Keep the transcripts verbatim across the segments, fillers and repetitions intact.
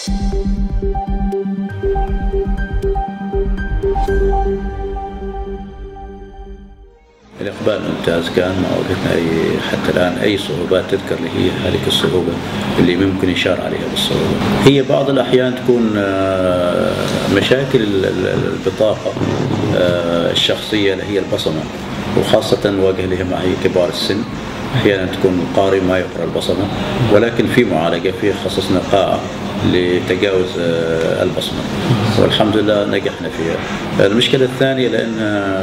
الإقبال ممتاز كان، ما وجدنا أي حتى الآن أي صعوبات تذكر اللي هي هذه الصعوبة اللي ممكن يشار عليها بالصعوبة. هي بعض الأحيان تكون مشاكل البطاقة الشخصية اللي هي البصمة، وخاصة واجه لها مع كبار السن. أحيانا تكون القارئ ما يقرأ البصمة، ولكن في معالجة، في خصصنا قاعة لتجاوز البصمة والحمد لله نجحنا فيها. المشكلة الثانية لأن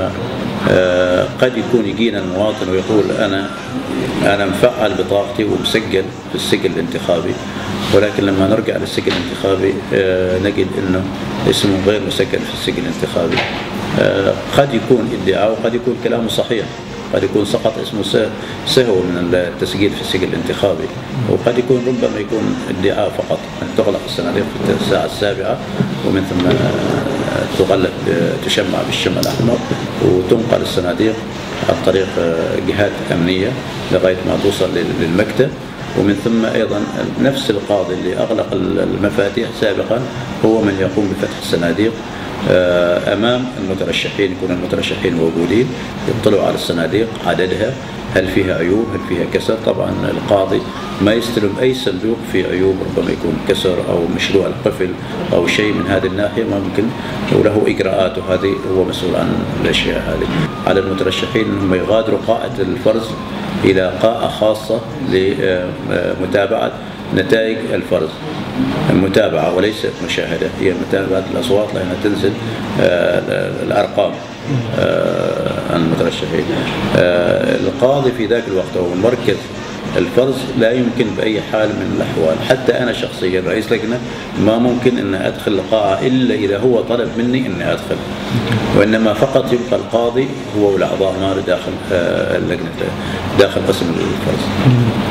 قد يكون يجينا المواطن ويقول أنا أنا مفعل بطاقتي ومسجل في السجل الانتخابي، ولكن لما نرجع للسجل الانتخابي نجد أنه اسمه غير مسجل في السجل الانتخابي. قد يكون ادعاء وقد يكون كلامه صحيح، قد يكون سقط اسمه سهو من التسجيل في السجل الانتخابي، وقد يكون ربما يكون ادعاء فقط. تغلق الصناديق في الساعة السابعة ومن ثم تغلق تشمع بالشمع الأحمر وتنقل الصناديق عن طريق جهات أمنية لغاية ما توصل للمكتب، ومن ثم أيضا نفس القاضي اللي أغلق المفاتيح سابقا هو من يقوم بفتح الصناديق أمام المترشحين. يكون المترشحين موجودين يطلعوا على الصناديق عددها، هل فيها عيوب، هل فيها كسر. طبعا القاضي ما يستلم أي صندوق في عيوب، ربما يكون كسر أو مشروع القفل أو شيء من هذه الناحية ما ممكن، وله إجراءاته هذه، هو مسؤول عن الأشياء هذه. على المترشحين أنهم يغادروا قاعة الفرز إلى قاعة خاصة لمتابعة نتائج الفرز، المتابعة وليس مشاهدة، هي متابعة الأصوات لأنها تنزل الأرقام عن المترشحين. القاضي في ذاك الوقت أو مركز الفرز لا يمكن بأي حال من الأحوال، حتى أنا شخصيا رئيس لجنة ما ممكن أن أدخل القاعة إلا إذا هو طلب مني أني أدخل، وإنما فقط يبقى القاضي هو والأعضاء معه داخل اللجنة داخل قسم الفرز.